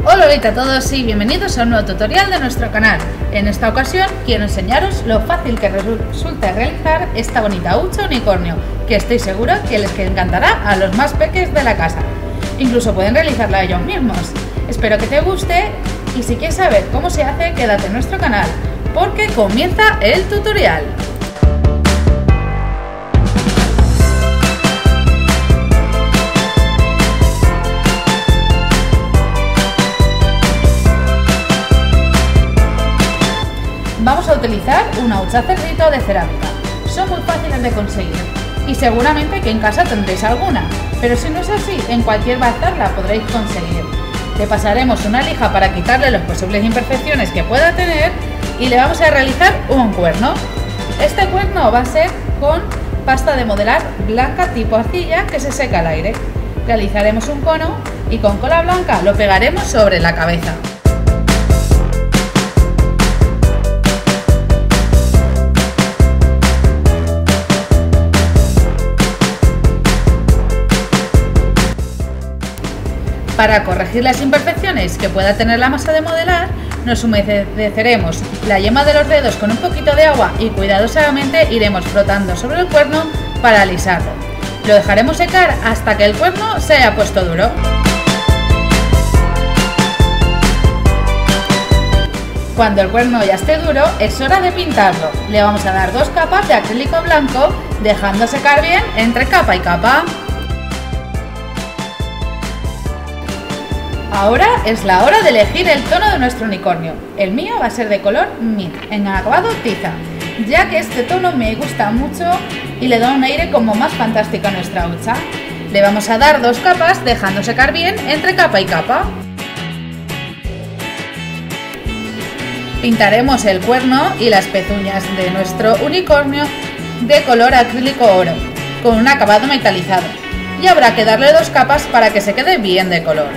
Hola a todos y bienvenidos a un nuevo tutorial de nuestro canal. En esta ocasión quiero enseñaros lo fácil que resulta realizar esta bonita hucha unicornio, que estoy segura que les encantará a los más peques de la casa. Incluso pueden realizarla ellos mismos. Espero que te guste y si quieres saber cómo se hace, quédate en nuestro canal, porque comienza el tutorial. Vamos a utilizar una hucha cerdito de cerámica. Son muy fáciles de conseguir y seguramente que en casa tendréis alguna, pero si no es así, en cualquier bazar la podréis conseguir. Le pasaremos una lija para quitarle las posibles imperfecciones que pueda tener y le vamos a realizar un cuerno. Este cuerno va a ser con pasta de modelar blanca tipo arcilla que se seca al aire. Realizaremos un cono y con cola blanca lo pegaremos sobre la cabeza. Para corregir las imperfecciones que pueda tener la masa de modelar, nos humedeceremos la yema de los dedos con un poquito de agua y cuidadosamente iremos frotando sobre el cuerno para alisarlo. Lo dejaremos secar hasta que el cuerno se haya puesto duro. Cuando el cuerno ya esté duro, es hora de pintarlo. Le vamos a dar 2 capas de acrílico blanco, dejando secar bien entre capa y capa. Ahora es la hora de elegir el tono de nuestro unicornio. El mío va a ser de color mint, en acabado tiza, ya que este tono me gusta mucho y le da un aire como más fantástico a nuestra hucha. Le vamos a dar 2 capas, dejando secar bien entre capa y capa. Pintaremos el cuerno y las pezuñas de nuestro unicornio de color acrílico oro, con un acabado metalizado, y habrá que darle 2 capas para que se quede bien de color.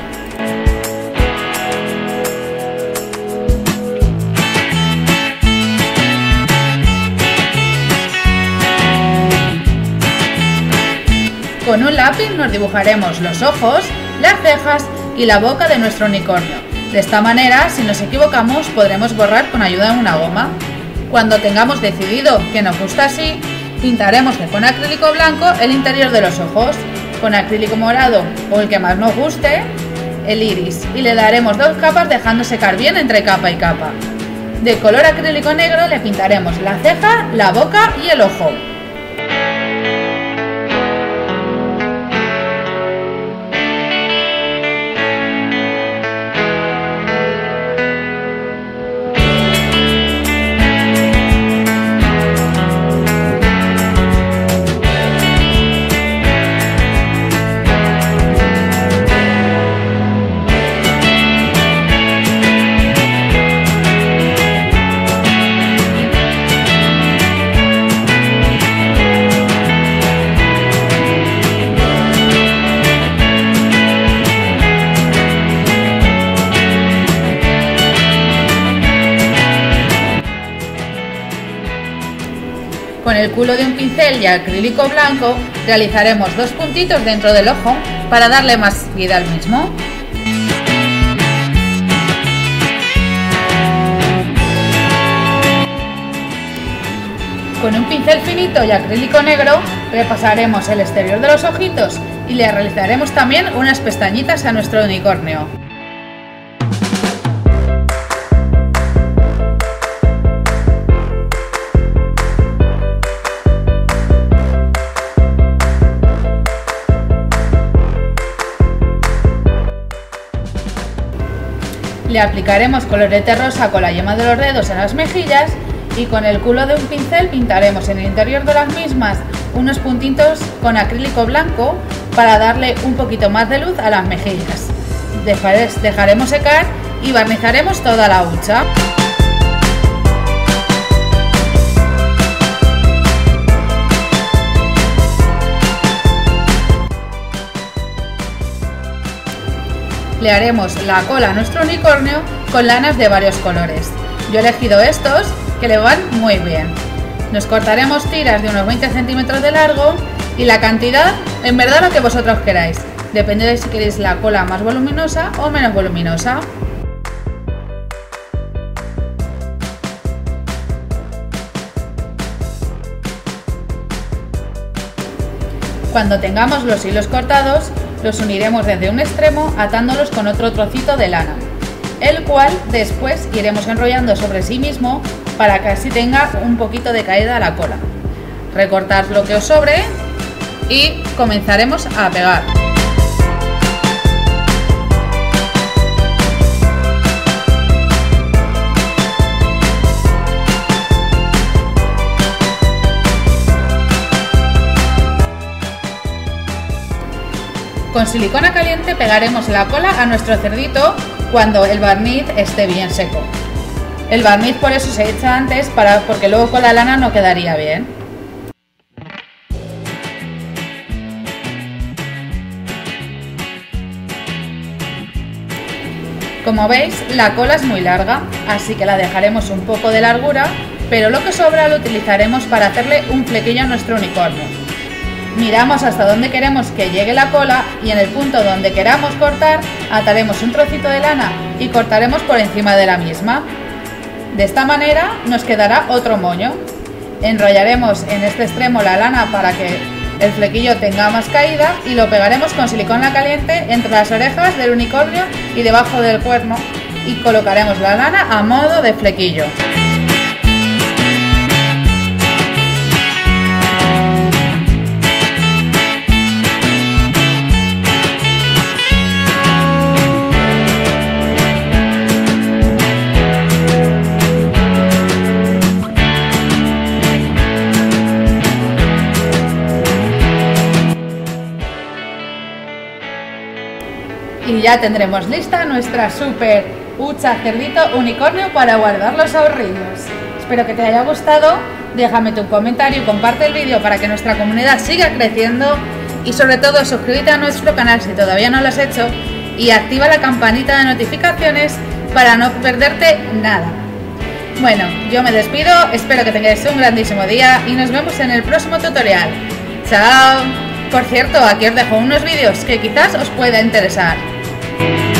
Con un lápiz nos dibujaremos los ojos, las cejas y la boca de nuestro unicornio. De esta manera, si nos equivocamos, podremos borrar con ayuda de una goma. Cuando tengamos decidido que nos gusta así, pintaremos con acrílico blanco el interior de los ojos, con acrílico morado o el que más nos guste, el iris, y le daremos 2 capas dejando secar bien entre capa y capa. De color acrílico negro le pintaremos la ceja, la boca y el ojo. Con el culo de un pincel y acrílico blanco realizaremos 2 puntitos dentro del ojo para darle más vida al mismo. Con un pincel finito y acrílico negro repasaremos el exterior de los ojitos y le realizaremos también unas pestañitas a nuestro unicornio. Le aplicaremos colorete rosa con la yema de los dedos en las mejillas y con el culo de un pincel pintaremos en el interior de las mismas unos puntitos con acrílico blanco para darle un poquito más de luz a las mejillas. Dejaremos secar y barnizaremos toda la hucha. Le haremos la cola a nuestro unicornio con lanas de varios colores. Yo he elegido estos que le van muy bien. Nos cortaremos tiras de unos 20 centímetros de largo y la cantidad, en verdad, lo que vosotros queráis. depende de si queréis la cola más voluminosa o menos voluminosa. Cuando tengamos los hilos cortados, los uniremos desde un extremo atándolos con otro trocito de lana, el cual después iremos enrollando sobre sí mismo para que así tenga un poquito de caída a la cola. Recortad lo que os sobre y comenzaremos a pegar. Con silicona caliente pegaremos la cola a nuestro cerdito cuando el barniz esté bien seco. El barniz por eso se echa antes, porque luego con la lana no quedaría bien. Como veis, la cola es muy larga, así que la dejaremos un poco de largura, pero lo que sobra lo utilizaremos para hacerle un flequillo a nuestro unicornio. Miramos hasta donde queremos que llegue la cola y en el punto donde queramos cortar ataremos un trocito de lana y cortaremos por encima de la misma. De esta manera nos quedará otro moño. Enrollaremos en este extremo la lana para que el flequillo tenga más caída y lo pegaremos con silicona caliente entre las orejas del unicornio y debajo del cuerno y colocaremos la lana a modo de flequillo. Y ya tendremos lista nuestra super hucha cerdito unicornio para guardar los ahorrillos. Espero que te haya gustado, déjame tu comentario y comparte el vídeo para que nuestra comunidad siga creciendo y sobre todo suscríbete a nuestro canal si todavía no lo has hecho y activa la campanita de notificaciones para no perderte nada. Bueno, yo me despido, espero que tengáis un grandísimo día y nos vemos en el próximo tutorial. ¡Chao! Por cierto, aquí os dejo unos vídeos que quizás os pueda interesar.